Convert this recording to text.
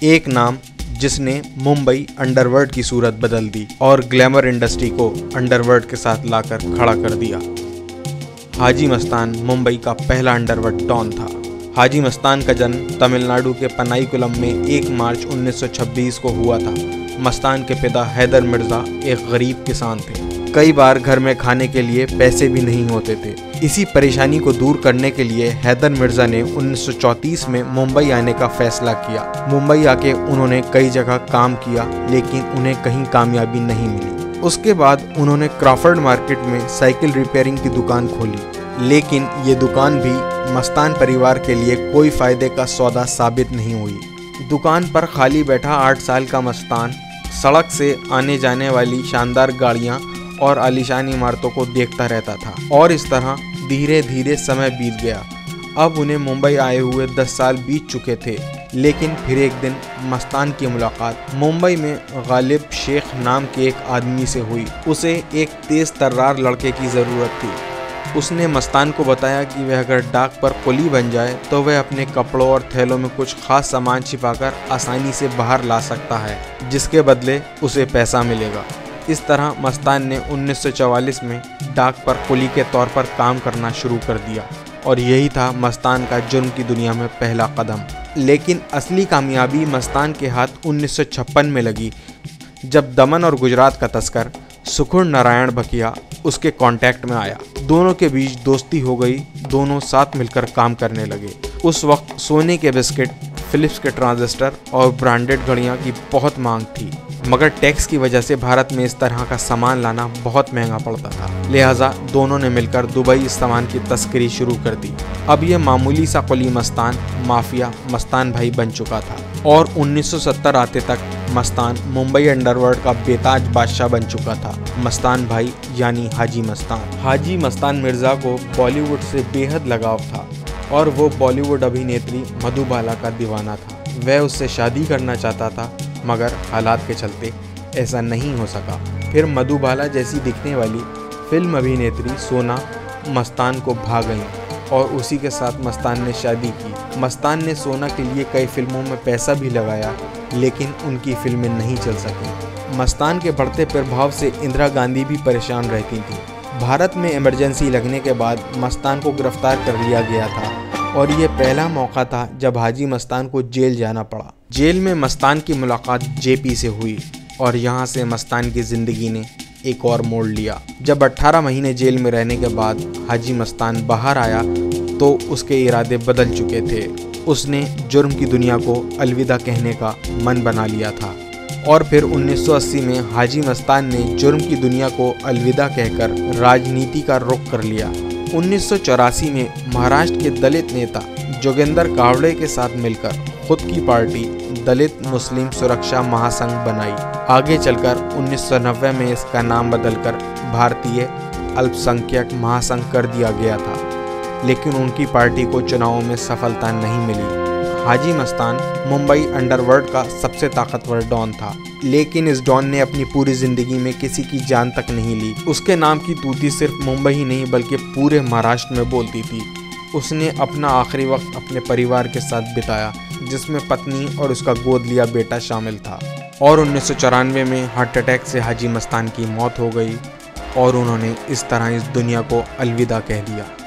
एक नाम जिसने मुंबई अंडरवर्ल्ड की सूरत बदल दी और ग्लैमर इंडस्ट्री को अंडरवर्ल्ड के साथ लाकर खड़ा कर दिया। हाजी मस्तान मुंबई का पहला अंडरवर्ल्ड डॉन था। हाजी मस्तान का जन्म तमिलनाडु के पनाईकुलम में 1 मार्च 1926 को हुआ था। मस्तान के पिता हैदर मिर्ज़ा एक गरीब किसान थे। कई बार घर में खाने के लिए पैसे भी नहीं होते थे। इसी परेशानी को दूर करने के लिए हैदर मिर्ज़ा ने 1934 में मुंबई आने का फैसला किया। मुंबई आके उन्होंने कई जगह काम किया, लेकिन उन्हें कहीं कामयाबी नहीं मिली। उसके बाद उन्होंने क्रॉफर्ड मार्केट में साइकिल रिपेयरिंग की दुकान खोली, लेकिन ये दुकान भी मस्तान परिवार के लिए कोई फायदे का सौदा साबित नहीं हुई। दुकान पर खाली बैठा 8 साल का मस्तान सड़क से आने जाने वाली शानदार गाड़ियाँ और आलीशान इमारतों को देखता रहता था, और इस तरह धीरे धीरे समय बीत गया। अब उन्हें मुंबई आए हुए 10 साल बीत चुके थे, लेकिन फिर एक दिन मस्तान की मुलाकात मुंबई में गालिब शेख नाम के एक आदमी से हुई। उसे एक तेज तर्रार लड़के की ज़रूरत थी। उसने मस्तान को बताया कि वह अगर डाक पर कुली बन जाए तो वह अपने कपड़ों और थैलों में कुछ खास सामान छिपाकर आसानी से बाहर ला सकता है, जिसके बदले उसे पैसा मिलेगा। इस तरह मस्तान ने 1944 में डाक पर कुली के तौर पर काम करना शुरू कर दिया, और यही था मस्तान का जुर्म की दुनिया में पहला कदम। लेकिन असली कामयाबी मस्तान के हाथ 1956 में लगी, जब दमन और गुजरात का तस्कर सुखुर नारायण बकिया उसके कांटेक्ट में आया। दोनों के बीच दोस्ती हो गई, दोनों साथ मिलकर काम करने लगे। उस वक्त सोने के बिस्किट, फिलिप्स के ट्रांजिस्टर और ब्रांडेड घड़ियां की बहुत मांग थी, मगर टैक्स की वजह से भारत में इस तरह का सामान लाना बहुत महंगा पड़ता था। लिहाजा दोनों ने मिलकर दुबई इस सामान की तस्करी शुरू कर दी। अब यह मामूली सा कुली मस्तान माफिया मस्तान भाई बन चुका था, और 1970 आते तक मस्तान मुंबई अंडरवर्ल्ड का बेताज बादशाह बन चुका था। मस्तान भाई यानी हाजी मस्तान। हाजी मस्तान मिर्ज़ा को बॉलीवुड से बेहद लगाव था, और वो बॉलीवुड अभिनेत्री मधुबाला का दीवाना था। वह उससे शादी करना चाहता था, मगर हालात के चलते ऐसा नहीं हो सका। फिर मधुबाला जैसी दिखने वाली फिल्म अभिनेत्री सोना मस्तान को भा गई, और उसी के साथ मस्तान ने शादी की। मस्तान ने सोना के लिए कई फिल्मों में पैसा भी लगाया, लेकिन उनकी फिल्में नहीं चल सकीं। मस्तान के बढ़ते प्रभाव से इंदिरा गांधी भी परेशान रहती थी। भारत में इमरजेंसी लगने के बाद मस्तान को गिरफ्तार कर लिया गया था, और ये पहला मौका था जब हाजी मस्तान को जेल जाना पड़ा। जेल में मस्तान की मुलाकात जेपी से हुई, और यहाँ से मस्तान की ज़िंदगी ने एक और मोड़ लिया। जब 18 महीने जेल में रहने के बाद हाजी मस्तान बाहर आया तो उसके इरादे बदल चुके थे। उसने जुर्म की दुनिया को अलविदा कहने का मन बना लिया था, और फिर 1980 में हाजी मस्तान ने जुर्म की दुनिया को अलविदा कहकर राजनीति का रुख कर लिया। 1984 में महाराष्ट्र के दलित नेता जोगेंद्र कावड़े के साथ मिलकर खुद की पार्टी दलित मुस्लिम सुरक्षा महासंघ बनाई। आगे चलकर 1990 में इसका नाम बदलकर भारतीय अल्पसंख्यक महासंघ कर दिया गया था, लेकिन उनकी पार्टी को चुनावों में सफलता नहीं मिली। हाजी मस्तान मुंबई अंडरवर्ल्ड का सबसे ताकतवर डॉन था, लेकिन इस डॉन ने अपनी पूरी जिंदगी में किसी की जान तक नहीं ली। उसके नाम की तूती सिर्फ मुंबई ही नहीं बल्कि पूरे महाराष्ट्र में बोलती थी। उसने अपना आखिरी वक्त अपने परिवार के साथ बिताया, जिसमें पत्नी और उसका गोद लिया बेटा शामिल था। और 1994 में हार्ट अटैक से हाजी मस्तान की मौत हो गई, और उन्होंने इस तरह इस दुनिया को अलविदा कह दिया।